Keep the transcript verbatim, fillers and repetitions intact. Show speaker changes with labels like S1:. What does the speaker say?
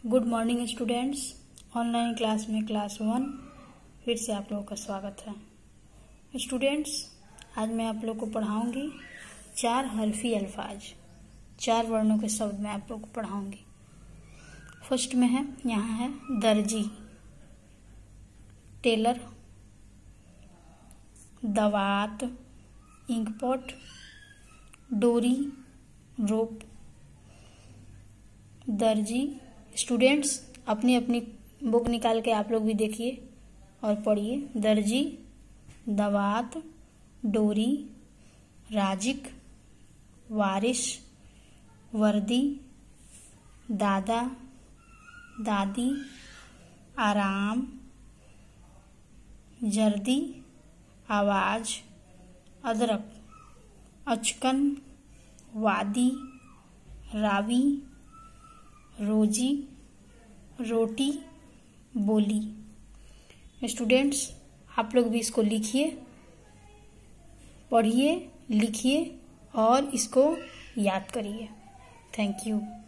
S1: Good morning students. Online class में class one फिर से आप लोगों का स्वागत है। स्टूडेंट्स, आज मैं आप लोग को पढ़ाऊंगी चार हरफी अल्फाज, चार वर्णों के शब्द मैं आप लोग को पढ़ाऊंगी। फर्स्ट में है, यहाँ है दर्जी, टेलर, दवात, इंकपॉट, डोरी, रोप। दर्जी। स्टूडेंट्स, अपनी अपनी बुक निकाल के आप लोग भी देखिए और पढ़िए। दर्जी, दवात, डोरी, राजिक, वारिश, वर्दी, दादा, दादी, आराम, जर्दी, आवाज, अदरक, अचकन, वादी, रावी, रोजी, रोटी, बोली। स्टूडेंट्स, आप लोग भी इसको लिखिए, पढ़िए, लिखिए और इसको याद करिए। Thank you.